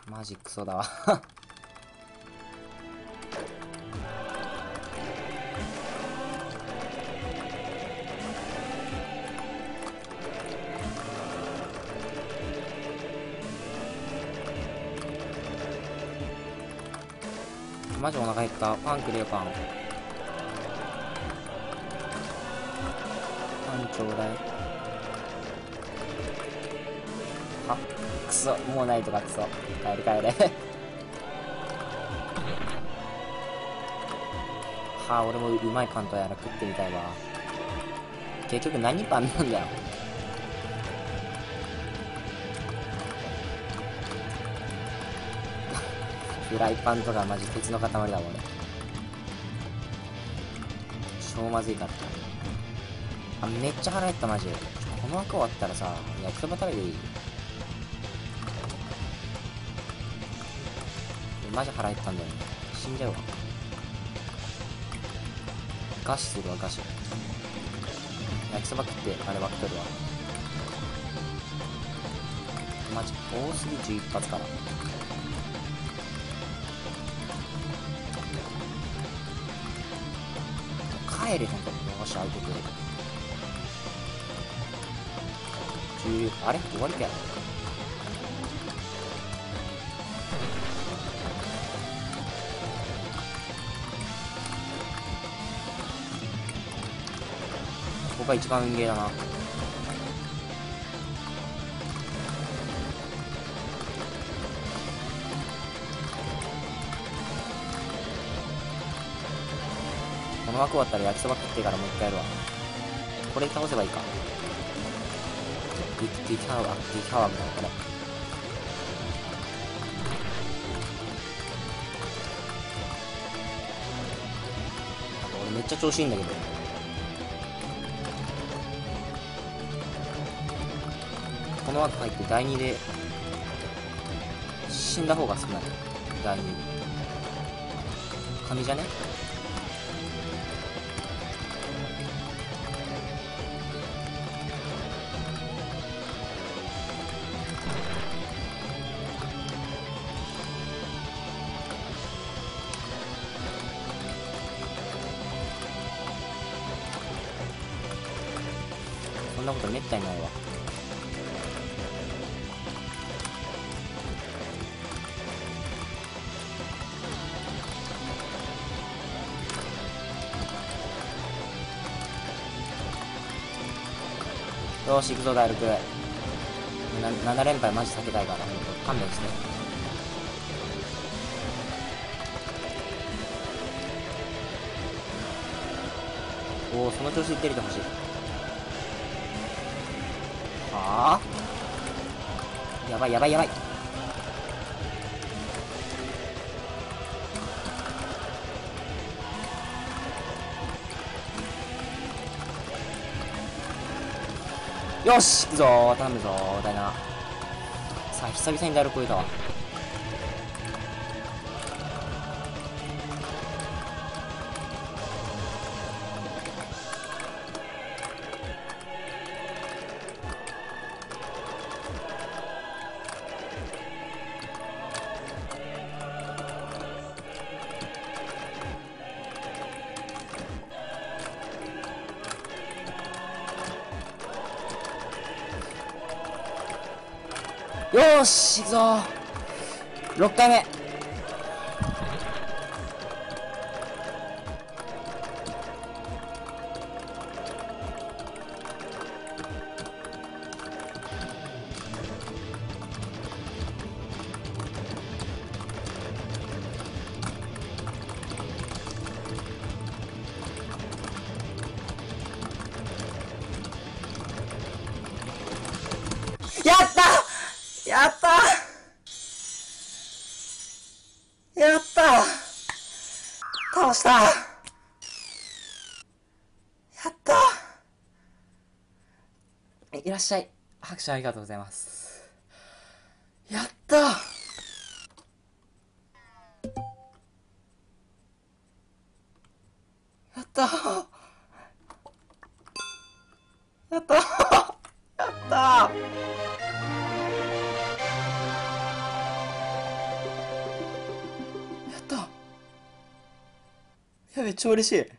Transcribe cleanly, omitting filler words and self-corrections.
マジクソだわマジお腹減った。パンくれよ、パン。パンちょうだい。あ、くそ、もうないとかくそ。帰れ帰れはあ、俺もうまいパンとやら食ってみたいわ。結局何パンなんだよ。フライパンとかマジ鉄の塊だもん俺。超まずいかった。あ、めっちゃ腹減ったマジ。この枠終わったらさ、焼きそば食べていい？マジ腹減ったんだよね。死んじゃうわ。餓死するわ、餓死。焼きそば食ってあれ枠取るわ。マジ多すぎ11発から。帰れ、ほんと。よし、アウトくる。あれ終わりかよ。ここが一番運ゲーだな。この枠終わったら焼きそば食ってからもう一回やるわ。これ倒せばいいか。ディキャワーみたいなこれ。俺めっちゃ調子いいんだけど。この枠入って第2で死んだ方が少ない。第2で。神じゃね？そんなことめったにないわ。よし、行くぞ、大陸。7連敗マジ避けたいから、勘弁して。おお、その調子で出ててほしい。はあ、やばいやばいやばい。よし、行くぞー、頼むぞー、だいな。さあ、久々にダル超えたわ。よーし、行くぞー。6回目。やったやったやった倒したやったいらっしゃい。拍手ありがとうございます。やったやったやったやっためっちゃ嬉しい。